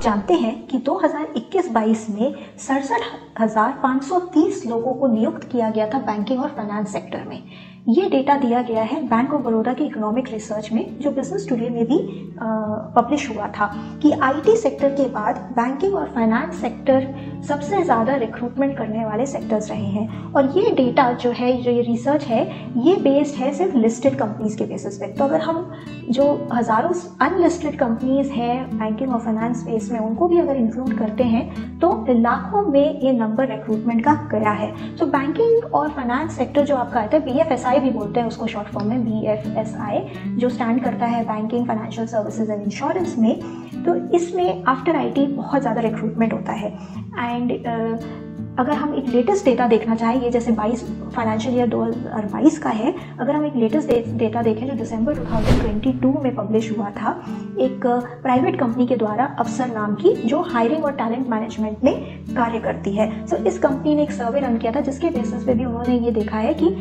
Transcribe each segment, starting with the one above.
जानते हैं कि 2021-22 में 67,530 लोगों को नियुक्त किया गया था बैंकिंग और फाइनेंस सेक्टर में। ये डेटा दिया गया है बैंक ऑफ बड़ौदा के इकोनॉमिक रिसर्च में, जो बिजनेस टुडे में भी पब्लिश हुआ था, कि आईटी सेक्टर के बाद बैंकिंग और फाइनेंस सेक्टर सबसे ज़्यादा रिक्रूटमेंट करने वाले सेक्टर्स रहे हैं। और ये डेटा जो है, जो ये रिसर्च है, ये बेस्ड है सिर्फ लिस्टेड कंपनीज के बेसिस पे। तो अगर हम जो हज़ारों अनलिस्टेड कंपनीज हैं बैंकिंग और फाइनेंस स्पेस में, उनको भी अगर इंक्लूड करते हैं तो लाखों में ये नंबर रिक्रूटमेंट का गया है। तो बैंकिंग और फाइनेंस सेक्टर जो आपका आता है, BFSI भी बोलते हैं उसको शॉर्ट फॉर्म में, BFSI, जो स्टैंड करता है banking, financial services and insurance में, तो इसमें आफ्टर IT बहुत ज़्यादा रिक्रूटमेंट होता है। एंड अगर हम एक लेटेस्ट डेटा देखना चाहें, ये जैसे 22 फाइनेंशियल ईयर 2022 का है, अगर हम एक लेटेस्ट डेटा देखें जो दिसंबर 2022 में पब्लिश हुआ था, एक प्राइवेट कंपनी के द्वारा अफसर नाम की, जो हायरिंग और टैलेंट मैनेजमेंट में कार्य करती है। सो इस कंपनी ने एक सर्वे रन किया था, जिसके बेसिस पे भी उन्होंने ये देखा है कि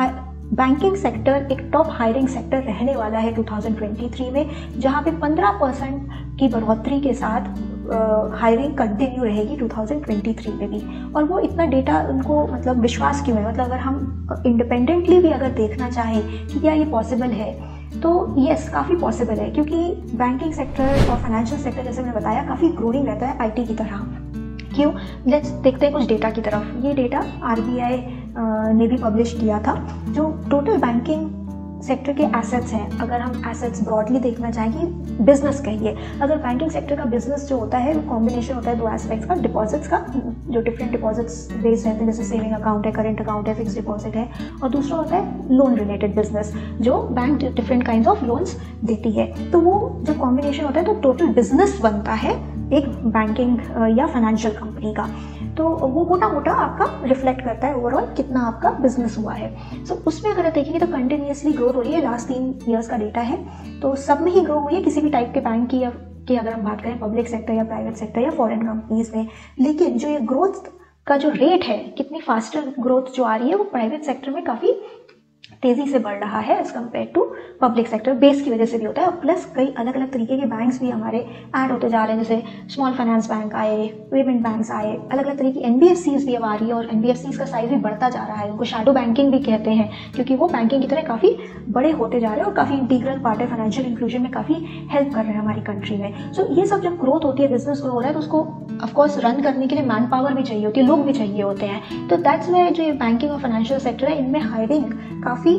बैंकिंग सेक्टर एक टॉप हायरिंग सेक्टर रहने वाला है 2023 में, जहाँ पे 15% की बढ़ोतरी के साथ हायरिंग कंटिन्यू रहेगी 2023 में भी। और वो इतना डेटा उनको मतलब विश्वास क्यों है, मतलब अगर हम इंडिपेंडेंटली भी अगर देखना चाहें कि क्या ये पॉसिबल है, तो यस, काफ़ी पॉसिबल है, क्योंकि बैंकिंग सेक्टर और फाइनेंशियल सेक्टर, जैसे मैंने बताया, काफ़ी ग्रोइंग रहता है IT की तरह। क्यों? लेट्स देखते हैं कुछ डेटा की तरफ। ये डेटा RBI ने भी पब्लिश किया था, जो टोटल बैंकिंग सेक्टर के एसेट्स हैं। अगर हम एसेट्स ब्रॉडली देखना चाहेंगे, बिजनेस कहिए, अगर बैंकिंग सेक्टर का बिजनेस जो होता है वो कॉम्बिनेशन होता है दो एस्पेक्ट्स का, डिपॉजिट्स का, जो डिफरेंट डिपॉजिट्स बेस्ड रहते हैं, जैसे सेविंग अकाउंट है, करेंट अकाउंट है, फिक्स डिपॉजिट है, और दूसरा होता है लोन रिलेटेड बिजनेस, जो bank different kind of loans देती है। तो वो जब कॉम्बिनेशन होता है तो टोटल बिजनेस बनता है एक बैंकिंग या फाइनेंशियल कंपनी का। तो वो मोटा मोटा आपका रिफ्लेक्ट करता है ओवरऑल कितना आपका बिजनेस हुआ है। सो उसमें अगर देखेंगे तो कंटिन्यूसली ग्रोथ हो रही है, लास्ट 3 ईयर्स का डेटा है, तो सब में ही ग्रो हुई है, किसी भी टाइप के बैंक की या कि अगर हम बात करें पब्लिक सेक्टर या प्राइवेट सेक्टर या फॉरेन कंपनीज में। लेकिन जो ये ग्रोथ का जो रेट है, कितनी फास्टर ग्रोथ जो आ रही है, वो प्राइवेट सेक्टर में काफ़ी तेजी से बढ़ रहा है as compare to public sector. Base की वजह से भी होता है, और प्लस कई अलग अलग तरीके के बैंक्स भी हमारे ऐड होते जा रहे हैं, जैसे स्मॉल फाइनेंस बैंक आए, पेमेंट बैंक्स आए, अलग अलग तरीके की NBFCs भी अब आ रही है, और NBFCs का साइज भी बढ़ता जा रहा है। उनको शैडो बैंकिंग भी कहते हैं, क्योंकि वो बैंकिंग की तरह काफ़ी बड़े होते जा रहे हैं और काफ़ी इंटीग्रल पार्ट है, फाइनेंशियल इंक्लूजन में काफ़ी हेल्प कर रहे हैं हमारी कंट्री में। सो ये सब जब ग्रोथ होती है, बिजनेस ग्रो हो रहा है, तो उसको ऑफकोर्स रन करने के लिए मैन पावर भी चाहिए होती है, लोग भी चाहिए होते हैं। तो दैट्स वाई जो ये बैंकिंग और फाइनेंशियल सेक्टर है, इनमें हायरिंग काफ़ी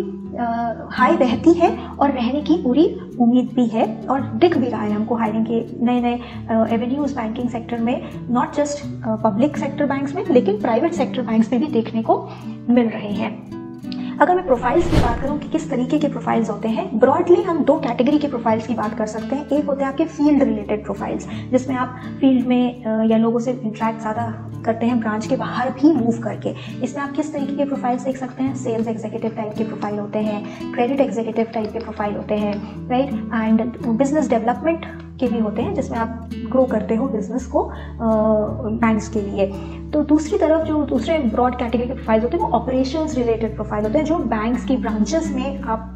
हाई रहती है और रहने की पूरी उम्मीद भी है, और दिख भी रहा है हमको हायरिंग के नए नए एवेन्यूज बैंकिंग सेक्टर में, not just public sector banks में, लेकिन प्राइवेट सेक्टर बैंक्स में भी देखने को मिल रहे हैं। अगर मैं प्रोफाइल्स की बात करूं कि किस तरीके के प्रोफाइल्स होते हैं, ब्रॉडली हम 2 कैटेगरी के प्रोफाइल्स की बात कर सकते हैं। एक होते हैं आपके फील्ड रिलेटेड प्रोफाइल्स, जिसमें आप फील्ड में या लोगों से इंटरेक्ट ज़्यादा करते हैं, ब्रांच के बाहर भी मूव करके। इसमें आप किस तरीके के प्रोफाइल्स देख सकते हैं, सेल्स एग्जीक्यूटिव टाइप के प्रोफाइल होते हैं, क्रेडिट एग्जीक्यूटिव टाइप के प्रोफाइल होते हैं, राइट, एंड बिजनेस डेवलपमेंट के भी होते हैं, जिसमें आप ग्रो करते हो बिजनेस को बैंक्स के लिए। तो दूसरी तरफ जो दूसरे ब्रॉड कैटेगरी के प्रोफाइल होते हैं, वो ऑपरेशंस रिलेटेड प्रोफाइल होते हैं, जो बैंक्स की ब्रांचेस में आप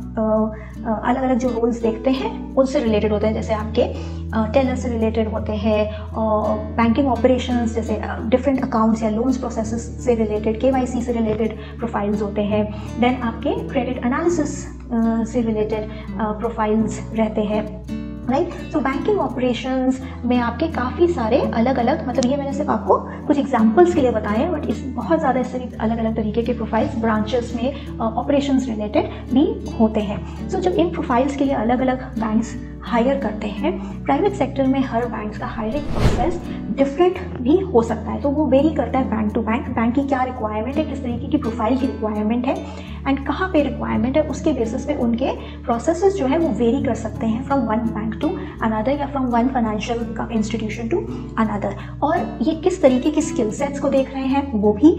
अलग अलग जो रोल्स देखते हैं उनसे रिलेटेड होते हैं, जैसे आपके टेलर से रिलेटेड होते हैं, और बैंकिंग ऑपरेशंस जैसे डिफरेंट अकाउंट्स या लोन्स प्रोसेसेस से रिलेटेड, KYC से रिलेटेड प्रोफाइल्स होते हैं। देन आपके क्रेडिट एनालिसिस से रिलेटेड प्रोफाइल्स रहते हैं, राइट। तो बैंकिंग ऑपरेशंस में आपके काफ़ी सारे अलग अलग, मतलब ये मैंने सिर्फ आपको कुछ एग्जांपल्स के लिए बताए हैं, बट इस बहुत ज़्यादा इससे अलग अलग तरीके के प्रोफाइल्स ब्रांचेस में ऑपरेशंस रिलेटेड भी होते हैं। सो जब इन प्रोफाइल्स के लिए अलग अलग बैंक्स हायर करते हैं, प्राइवेट सेक्टर में हर बैंक का हायरिंग प्रोसेस डिफरेंट भी हो सकता है, तो वो वेरी करता है बैंक टू बैंक, बैंक की क्या रिक्वायरमेंट है, किस तरीके की प्रोफाइल की रिक्वायरमेंट है, एंड कहाँ पे रिक्वायरमेंट है, उसके बेसिस पे उनके प्रोसेसेस जो है वो वेरी कर सकते हैं from one bank to another, या from one financial institution to another. और ये किस तरीके की स्किल सेट्स को देख रहे हैं, वो भी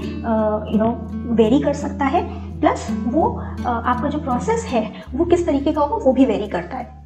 वेरी कर सकता है, प्लस वो आपका जो प्रोसेस है वो किस तरीके का होगा वो भी वेरी करता है।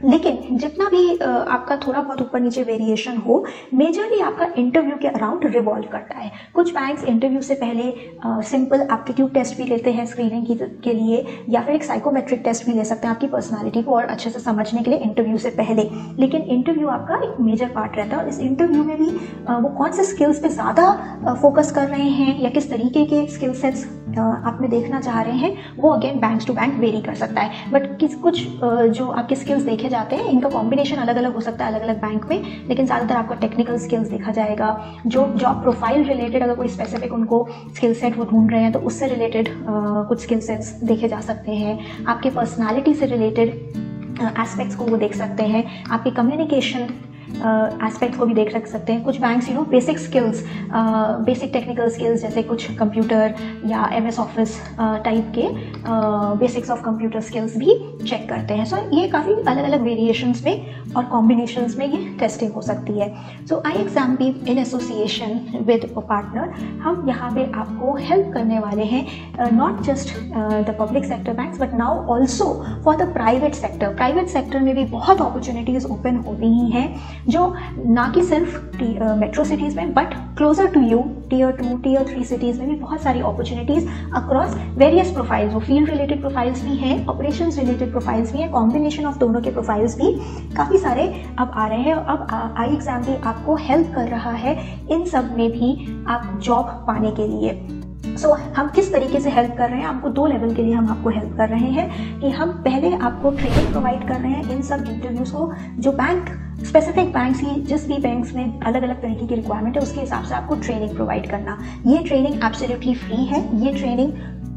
लेकिन जितना भी आपका थोड़ा बहुत ऊपर नीचे वेरिएशन हो, मेजरली आपका इंटरव्यू के अराउंड रिवॉल्व करता है। कुछ बैंक्स इंटरव्यू से पहले सिंपल एप्टीट्यूड टेस्ट भी लेते हैं स्क्रीनिंग के लिए, या फिर एक साइकोमेट्रिक टेस्ट भी ले सकते हैं आपकी पर्सनालिटी को और अच्छे से समझने के लिए इंटरव्यू से पहले। लेकिन इंटरव्यू आपका एक मेजर पार्ट रहता है, और इस इंटरव्यू में भी वो कौन से स्किल्स पे ज़्यादा फोकस कर रहे हैं या किस तरीके के स्किल सेट्स आप में देखना चाह रहे हैं, वो again banks to bank vary कर सकता है। बट कुछ जो आपके स्किल्स देखे जाते हैं, इनका कॉम्बिनेशन अलग अलग हो सकता है अलग अलग बैंक में, लेकिन ज़्यादातर आपका टेक्निकल स्किल्स देखा जाएगा। जो जॉब प्रोफाइल रिलेटेड अगर कोई स्पेसिफिक उनको स्किल सेट वो ढूंढ रहे हैं तो उससे रिलेटेड कुछ स्किल सेट्स देखे जा सकते हैं। आपके पर्सनालिटी से रिलेटेड एस्पेक्ट्स को वो देख सकते हैं, आपके कम्युनिकेशन एस्पेक्ट को भी देख रख सकते हैं। कुछ banks basic skills, basic technical skills जैसे कुछ कंप्यूटर या MS ऑफिस टाइप के बेसिक्स ऑफ कंप्यूटर स्किल्स भी चेक करते हैं। सो ये काफ़ी अलग अलग वेरिएशंस में और कॉम्बिनेशंस में ये टेस्टिंग हो सकती है। सो iExam भी in association with a partner हम यहाँ पे आपको हेल्प करने वाले हैं, not just the public sector banks but now also for the private sector. Private sector में भी बहुत अपॉर्चुनिटीज़ ओपन हो रही हैं, जो ना कि सिर्फ मेट्रो सिटीज़ में but closer to you Tier 2, Tier 3 cities में भी बहुत सारी अपॉर्चुनिटीज़ अक्रॉस वेरियस प्रोफाइल्स, वो फील्ड रिलेटेड प्रोफाइल्स भी हैं, ऑपरेशंस रिलेटेड प्रोफाइल्स भी हैं, कॉम्बिनेशन ऑफ दोनों के प्रोफाइल्स भी काफ़ी सारे अब आ रहे हैं। अब iExam भी आपको हेल्प कर रहा है इन सब में भी आप जॉब पाने के लिए। सो हम किस तरीके से हेल्प कर रहे हैं, आपको 2 लेवल के लिए हम आपको हेल्प कर रहे हैं कि हम पहले आपको ट्रेनिंग प्रोवाइड कर रहे हैं इन सब इंटरव्यूज़ को, जो बैंक स्पेसिफिक बैंक्स की जिस भी बैंक्स में अलग अलग तरीके की रिक्वायरमेंट है उसके हिसाब से आपको ट्रेनिंग प्रोवाइड करना। ये ट्रेनिंग एब्सोल्युटली फ्री है। ये ट्रेनिंग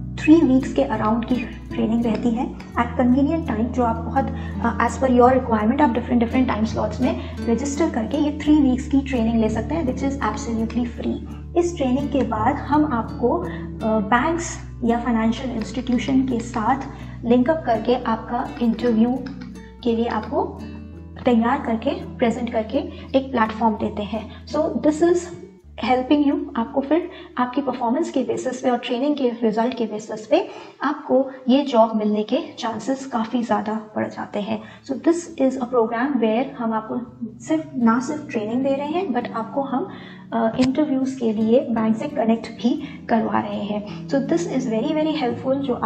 3 वीक्स के अराउंड की ट्रेनिंग रहती है एट कन्वीनियंट टाइम, जो आप बहुत एज पर योर रिक्वायरमेंट आप डिफरेंट टाइम स्लॉट्स में रजिस्टर करके ये 3 वीक्स की ट्रेनिंग ले सकते हैं, विच इज़ एब्सोल्युटली फ्री। इस ट्रेनिंग के बाद हम आपको बैंक्स या फाइनेंशियल इंस्टीट्यूशन के साथ लिंकअप करके आपका इंटरव्यू के लिए आपको तैयार करके प्रेजेंट करके एक प्लेटफॉर्म देते हैं। So this is helping you, आपको फिर आपकी परफॉर्मेंस के बेसिस पे और ट्रेनिंग के रिजल्ट के बेसिस पे आपको ये जॉब मिलने के चांसेस काफ़ी ज़्यादा बढ़ जाते हैं। So this is a program where हम आपको ना सिर्फ ट्रेनिंग दे रहे हैं बट आपको हम इंटरव्यूज़ के लिए बैंक से कनेक्ट भी करवा रहे हैं। So this is very helpful, जो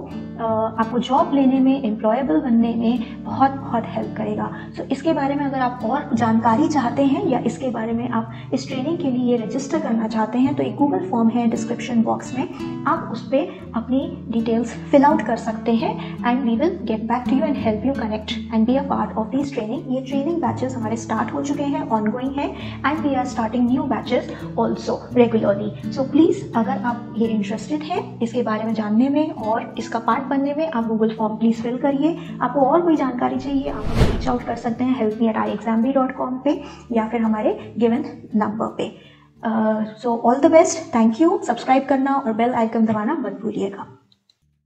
आपको जॉब लेने में, एम्प्लॉयबल बनने में बहुत हेल्प करेगा। सो इसके बारे में अगर आप और जानकारी चाहते हैं या इसके बारे में आप इस ट्रेनिंग के लिए रजिस्टर करना चाहते हैं तो एक गूगल फॉर्म है डिस्क्रिप्शन बॉक्स में, आप उस पर अपनी डिटेल्स फिल आउट कर सकते हैं and we will get back to you and help you connect and be a part of this training. ये ट्रेनिंग बैचेस हमारे स्टार्ट हो चुके हैं, ऑनगोइंग है and we are starting new batches also regularly. So please अगर आप ये interested हैं इसके बारे में जानने में और इसका पार्ट बनने में, आप गूगल फॉर्म प्लीज़ फिल करिए। आपको और कोई जानकारी चाहिए आप हमें रीच आउट कर सकते हैं helpme@iexambee.com पे या फिर हमारे गिवन नंबर पे। So all the best, thank you. Subscribe करना और बेल आइकन दबाना मत भूलिएगा।